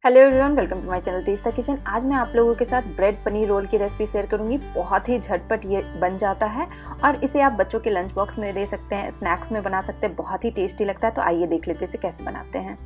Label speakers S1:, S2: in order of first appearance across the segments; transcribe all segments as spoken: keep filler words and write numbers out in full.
S1: Hello everyone, welcome to my channel Teesta kitchen. आज मैं आप लोगों के साथ ब्रेड पनीर रोल की रेसिपी शेयर करूंगी। बहुत ही झटपट ये बन जाता है और इसे आप बच्चों के लंच बॉक्स में दे सकते हैं, स्नैक्स में बना सकते हैं। बहुत ही टेस्टी लगता है। तो आइए देख लेते हैं इसे कैसे बनाते हैं।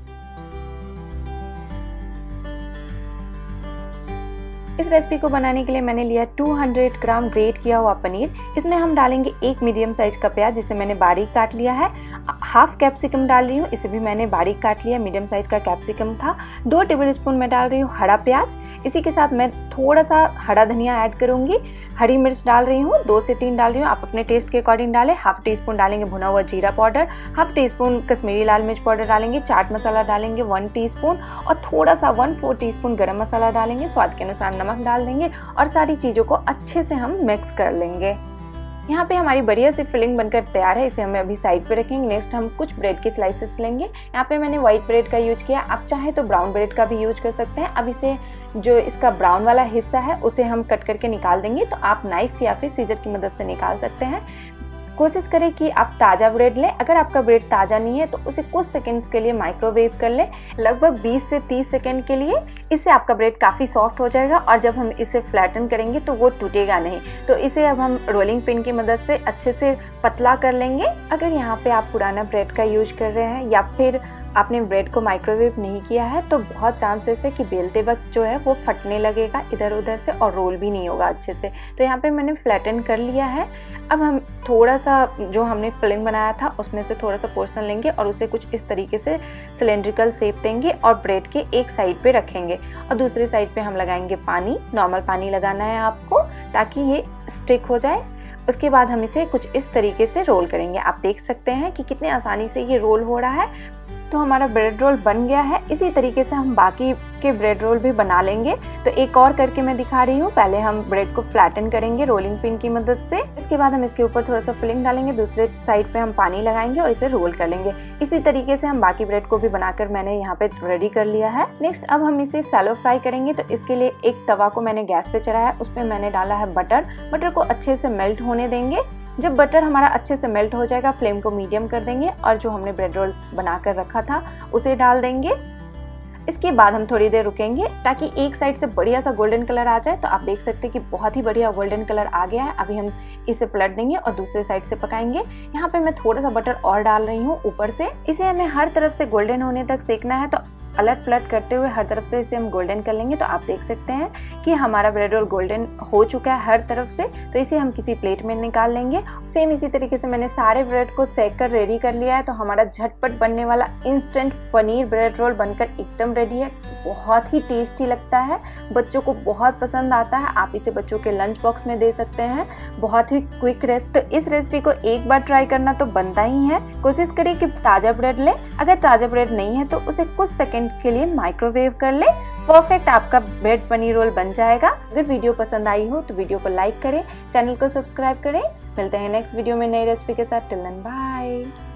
S1: इस रेसिपी को बनाने के लिए मैंने लिया दो सौ ग्राम ग्रेट किया हुआ पनीर। इसमें हम डालेंगे एक मीडियम साइज का प्याज, जिसे मैंने बारीक काट लिया है। हाफ कैप्सिकम डाल रही हूँ, इसे भी मैंने बारीक काट लिया, मीडियम साइज का कैप्सिकम था। दो टेबल स्पून मैं डाल रही हूँ हरा प्याज। इसी के साथ मैं थोड़ा सा हरा धनिया ऐड करूंगी। हरी मिर्च डाल रही हूँ, दो से तीन डाल रही हूँ, आप अपने टेस्ट के अकॉर्डिंग डालें। हाफ टी स्पून डालेंगे भुना हुआ जीरा powder, half teaspoon Kashmiri लाल मिर्च पाउडर डालेंगे, चाट मसाला डालेंगे वन टीस्पून और थोड़ा सा वन फोर टी स्पून गरम मसाला डालेंगे। स्वाद के अनुसार नमक डाल देंगे और सारी चीज़ों को अच्छे से हम मिक्स कर लेंगे। यहाँ पे हमारी बढ़िया सी फिलिंग बनकर तैयार है। इसे हमें अभी साइड पे रखेंगे। नेक्स्ट हम कुछ ब्रेड के स्लाइसेस लेंगे। यहाँ पे मैंने व्हाइट ब्रेड का यूज किया, आप चाहे तो ब्राउन ब्रेड का भी यूज कर सकते हैं। अब इसे जो इसका ब्राउन वाला हिस्सा है उसे हम कट करके निकाल देंगे। तो आप नाइफ या फिर सीजर की मदद से निकाल सकते हैं। कोशिश करें कि आप ताज़ा ब्रेड लें। अगर आपका ब्रेड ताज़ा नहीं है तो उसे कुछ सेकंड्स के लिए माइक्रोवेव कर लें, लगभग बीस से तीस सेकंड के लिए। इससे आपका ब्रेड काफ़ी सॉफ्ट हो जाएगा और जब हम इसे फ्लैटन करेंगे तो वो टूटेगा नहीं। तो इसे अब हम रोलिंग पिन की मदद से अच्छे से पतला कर लेंगे। अगर यहाँ पे आप पुराना ब्रेड का यूज कर रहे हैं या फिर आपने ब्रेड को माइक्रोवेव नहीं किया है तो बहुत चांसेस है कि बेलते वक्त जो है वो फटने लगेगा इधर उधर से और रोल भी नहीं होगा अच्छे से। तो यहाँ पे मैंने फ्लैटन कर लिया है। अब हम थोड़ा सा जो हमने फिलिंग बनाया था उसमें से थोड़ा सा पोर्शन लेंगे और उसे कुछ इस तरीके से सिलेंड्रिकल शेप देंगे और ब्रेड के एक साइड पे रखेंगे और दूसरी साइड पे हम लगाएंगे पानी। नॉर्मल पानी लगाना है आपको ताकि ये स्टिक हो जाए। उसके बाद हम इसे कुछ इस तरीके से रोल करेंगे। आप देख सकते हैं कि कितने आसानी से ये रोल हो रहा है। तो हमारा ब्रेड रोल बन गया है। इसी तरीके से हम बाकी के ब्रेड रोल भी बना लेंगे। तो एक और करके मैं दिखा रही हूँ। पहले हम ब्रेड को फ्लैटन करेंगे रोलिंग पिन की मदद से। इसके बाद हम इसके ऊपर थोड़ा सा फिलिंग डालेंगे, दूसरे साइड पे हम पानी लगाएंगे और इसे रोल कर लेंगे। इसी तरीके से हम बाकी ब्रेड को भी बनाकर मैंने यहाँ पे रेडी कर लिया है। नेक्स्ट अब हम इसे शैलो फ्राई करेंगे। तो इसके लिए एक तवा को मैंने गैस पे चढ़ाया, उस पर मैंने डाला है बटर। बटर को अच्छे से मेल्ट होने देंगे। जब बटर हमारा अच्छे से मेल्ट हो जाएगा फ्लेम को मीडियम कर देंगे और जो हमने ब्रेड रोल बनाकर रखा था उसे डाल देंगे। इसके बाद हम थोड़ी देर रुकेंगे ताकि एक साइड से बढ़िया सा गोल्डन कलर आ जाए। तो आप देख सकते हैं कि बहुत ही बढ़िया गोल्डन कलर आ गया है। अभी हम इसे पलट देंगे और दूसरे साइड से पकाएंगे। यहाँ पे मैं थोड़ा सा बटर और डाल रही हूँ ऊपर से। इसे हमें हर तरफ से गोल्डन होने तक सेकना है। तो अलट पलट करते हुए हर तरफ से इसे हम गोल्डन कर लेंगे। तो आप देख सकते हैं कि हमारा ब्रेड रोल गोल्डन हो चुका है हर तरफ से। तो इसे हम किसी प्लेट में निकाल लेंगे। सेम इसी तरीके से मैंने सारे ब्रेड को सेक कर रेडी कर लिया है। तो हमारा झटपट बनने वाला इंस्टेंट पनीर ब्रेड रोल बनकर एकदम रेडी है। बहुत ही टेस्टी लगता है, बच्चों को बहुत पसंद आता है। आप इसे बच्चों के लंच बॉक्स में दे सकते हैं। बहुत ही क्विक रेसिपी। तो इस रेसिपी को एक बार ट्राई करना तो बनता ही है। कोशिश करें कि ताज़ा ब्रेड लें। अगर ताज़ा ब्रेड नहीं है तो उसे कुछ सेकंड के लिए माइक्रोवेव कर ले। परफेक्ट आपका ब्रेड पनीर रोल बन जाएगा। अगर वीडियो पसंद आई हो तो वीडियो को लाइक करें, चैनल को सब्सक्राइब करें। मिलते हैं नेक्स्ट वीडियो में नई रेसिपी के साथ। Till then bye.